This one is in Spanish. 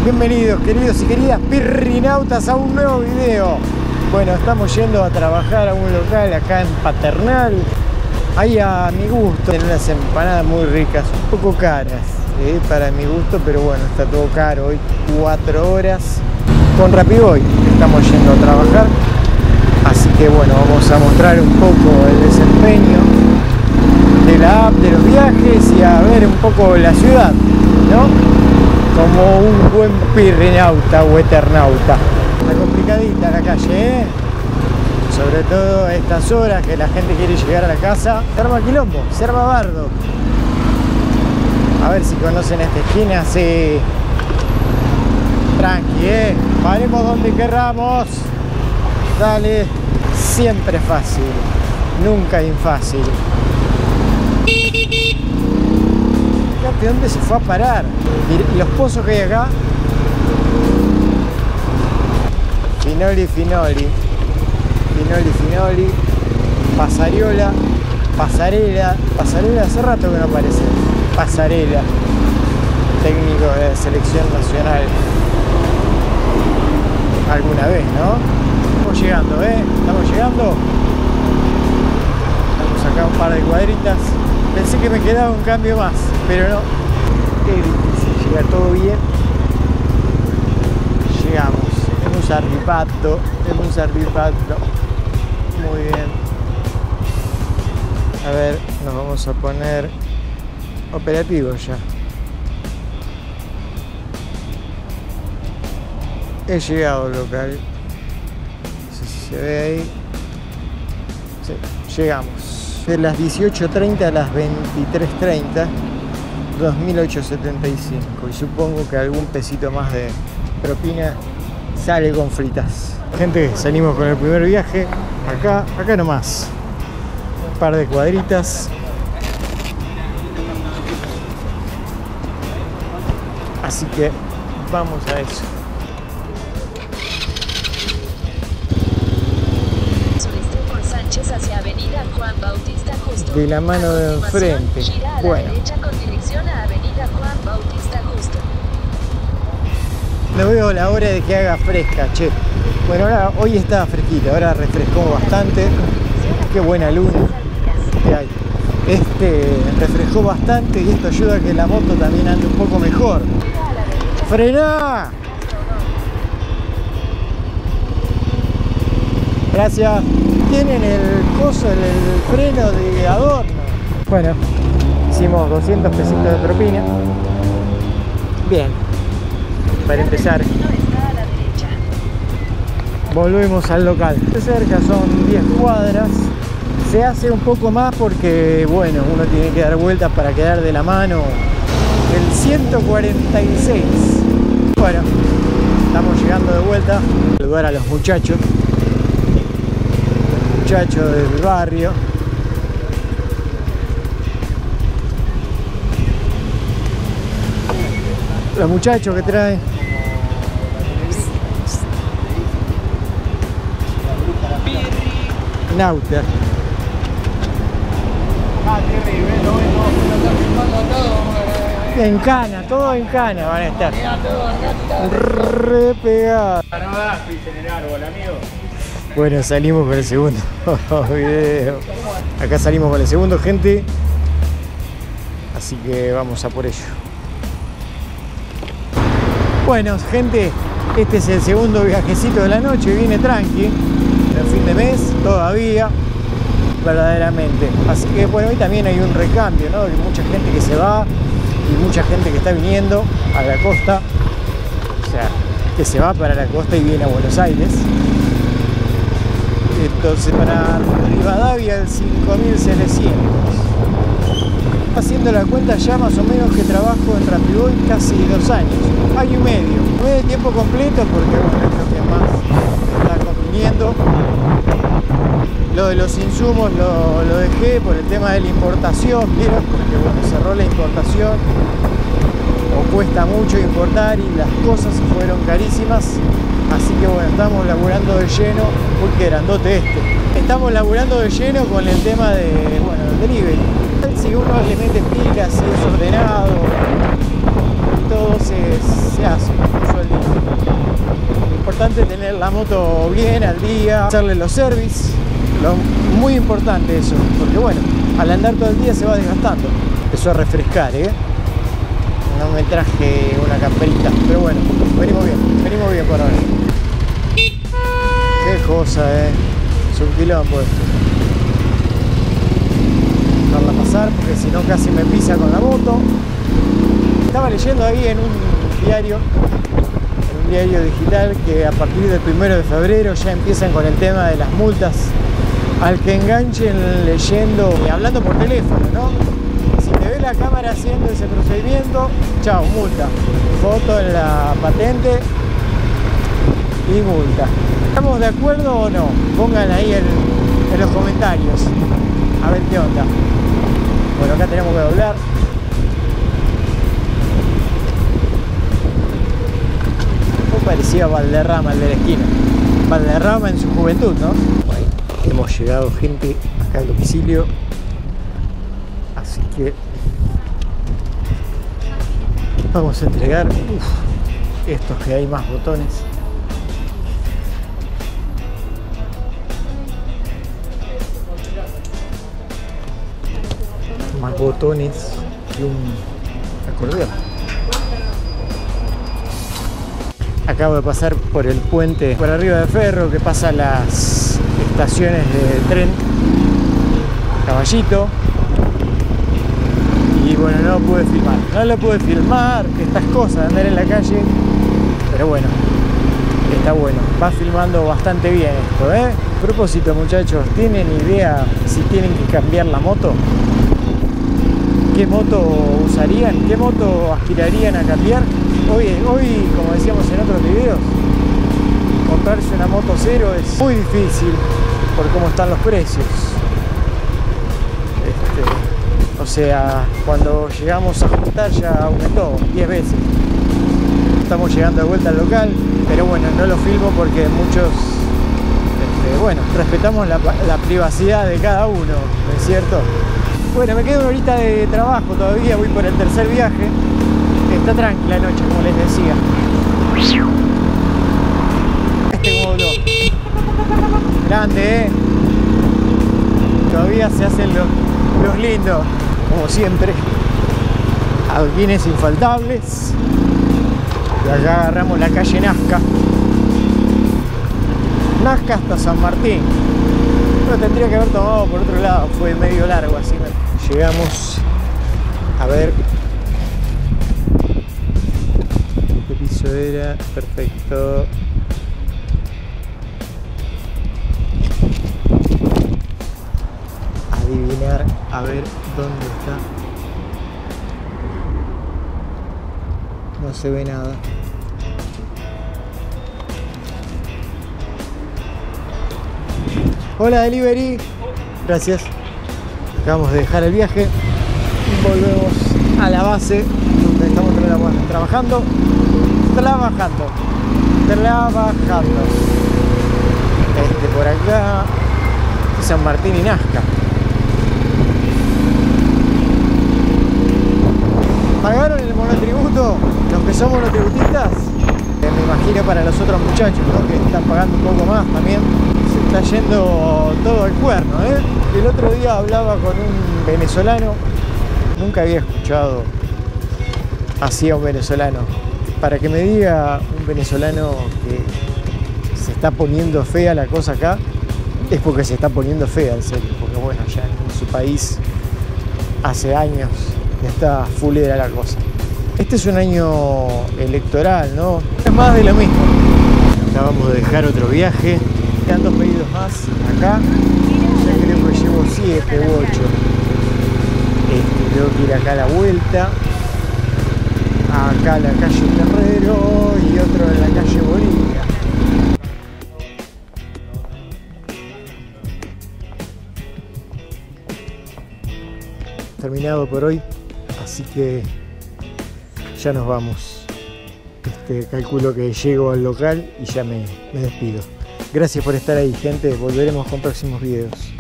Bienvenidos, queridos y queridas pirrinautas, a un nuevo video. Bueno, estamos yendo a trabajar a un local acá en Paternal. Ahí a mi gusto, tienen unas empanadas muy ricas, un poco caras, para mi gusto, pero bueno, está todo caro. Hoy 4 horas con Rapiboy estamos yendo a trabajar. Así que bueno, vamos a mostrar un poco el desempeño de la app, de los viajes y a ver un poco la ciudad, ¿no? Como un buen pirrinauta o eternauta. Está complicadita la calle, sobre todo a estas horas que la gente quiere llegar a la casa. Se arma quilombo, se arma bardo. A ver si conocen esta esquina, sí. Tranqui, paremos donde querramos. Dale, siempre fácil, nunca infácil. Fíjate dónde se fue a parar. Y los pozos que hay acá. Finoli, Finoli. Finoli, Finoli. Pasarela. Pasarela. Pasarela hace rato que no aparece. Pasarela. Técnico de la selección nacional. Alguna vez, ¿no? Estamos llegando, estamos llegando. Estamos acá un par de cuadritas. Pensé que me quedaba un cambio más, pero no. Qué difícil llegar, todo bien. Llegamos. Hemos arribato. Hemos arribato. Muy bien. A ver, nos vamos a poner operativos ya. He llegado al local. No sé si se ve ahí. Sí, llegamos. De las 18:30 a las 23:30, 2.875. Y supongo que algún pesito más de propina sale con fritas. Gente, salimos con el primer viaje. Acá nomás. Un par de cuadritas. Así que vamos a eso. Hacia Avenida Juan Bautista Justo. De la mano de enfrente. Bueno. Derecha con dirección a Avenida Juan Bautista Justo. No veo la hora de que haga fresca, che. Bueno, ahora hoy está fresquita, ahora refrescó bastante. Qué buena luna que hay. Refrescó bastante y esto ayuda a que la moto también ande un poco mejor. ¡Frená! Gracias. Tienen el coso, el freno de adorno. Bueno, hicimos 200 pesitos de propina. Bien, para empezar volvemos al local. De cerca son 10 cuadras. Se hace un poco más porque, bueno, uno tiene que dar vueltas para quedar de la mano el 146. Bueno, estamos llegando de vuelta. Saludar a los muchachos del barrio. Los muchachos que traen. Nauta. En cana, todo en cana van a estar. Re pegado. No das pis en el árbol, amigo. Bueno, salimos con el segundo video. Acá salimos con el segundo, gente. Así que vamos a por ello. Bueno, gente, este es el segundo viajecito de la noche. Viene tranqui. El fin de mes, todavía. Verdaderamente. Así que bueno, hoy también hay un recambio, ¿no? Hay mucha gente que se va y mucha gente que está viniendo a la costa. O sea, que se va para la costa y viene a Buenos Aires. Entonces para Rivadavia el 5.700. Haciendo la cuenta ya más o menos que trabajo en Rapiboy casi 2 años, año y medio. No es de tiempo completo porque bueno, es lo que más está conviniendo. Lo de los insumos lo dejé por el tema de la importación, ¿vieron? Porque bueno, cerró la importación o cuesta mucho importar y las cosas fueron carísimas. Así que bueno, estamos laburando de lleno. Uy, qué grandote este. Estamos laburando de lleno con el tema de, bueno, el delivery. Si uno le mete pilas, si es ordenado, todo se hace. Uso importante tener la moto bien al día, hacerle los service, muy importante eso, porque bueno, al andar todo el día se va desgastando. Empezó a refrescar, no me traje una camperita, pero bueno, venimos bien por ahora. Qué cosa, es un quilombo esto. Dejarla pasar porque si no casi me pisa con la moto. Estaba leyendo ahí en un diario digital que a partir del 1 de febrero ya empiezan con el tema de las multas al que enganchen leyendo, hablando por teléfono, ¿no? Si te ve la cámara haciendo ese procedimiento, chao, multa. Foto en la patente y multa. ¿Estamos de acuerdo o no? Pongan ahí en los comentarios a ver qué onda. Bueno, acá tenemos que doblar. Parecía Valderrama, el de la esquina. Valderrama en su juventud, ¿no? Bueno, hemos llegado, gente, acá al domicilio. Así que vamos a entregar estos que hay más botones. Más botones que un acordeón. Acabo de pasar por el puente por arriba de Ferro que pasa las estaciones de tren Caballito. Y bueno, no lo pude filmar estas cosas de andar en la calle, pero bueno, está bueno, va filmando bastante bien esto, A propósito, muchachos, ¿tienen idea si tienen que cambiar la moto? ¿Qué moto usarían? ¿Qué moto aspirarían a cambiar? Hoy, como decíamos en otros videos, comprarse una moto cero es muy difícil por cómo están los precios. O sea, cuando llegamos a juntar ya aumentó 10 veces. Estamos llegando de vuelta al local, pero bueno, no lo filmo porque muchos, bueno, respetamos la privacidad de cada uno, ¿no es cierto? Bueno, me queda una horita de trabajo todavía, voy por el tercer viaje. Está tranquila la noche, como les decía. Este módulo grande, todavía se hacen los lindos, como siempre. Adoquines infaltables. Y acá agarramos la calle Nazca. Nazca hasta San Martín. Pero tendría que haber tomado por otro lado, fue medio largo así. Llegamos a ver. Este piso era perfecto. Adivinar a ver dónde está. No se ve nada. Hola, delivery. Gracias. Acabamos de dejar el viaje. Volvemos a la base donde estamos trabajando. Por acá, San Martín y Nazca. ¿Pagaron el monotributo? Los que son monotributistas. Me imagino para los otros muchachos, ¿no? Que están pagando un poco más también. Se está yendo todo al cuerno, El otro día hablaba con un venezolano. Nunca había escuchado así a un venezolano. Para que me diga un venezolano que se está poniendo fea la cosa acá, es porque se está poniendo fea, en serio. Porque bueno, ya en su país hace años que está fulera la cosa. Este es un año electoral, ¿no? Es más de lo mismo. Acabamos de dejar otro viaje. Quedan 2 pedidos más acá. Ya creo que llevo 7 u 8. Tengo que ir acá a la vuelta. Acá a la calle Terrero y otro en la calle Bolivia. Terminado por hoy, así que ya nos vamos. Calculo que llego al local y ya me despido. Gracias por estar ahí, gente. Volveremos con próximos videos.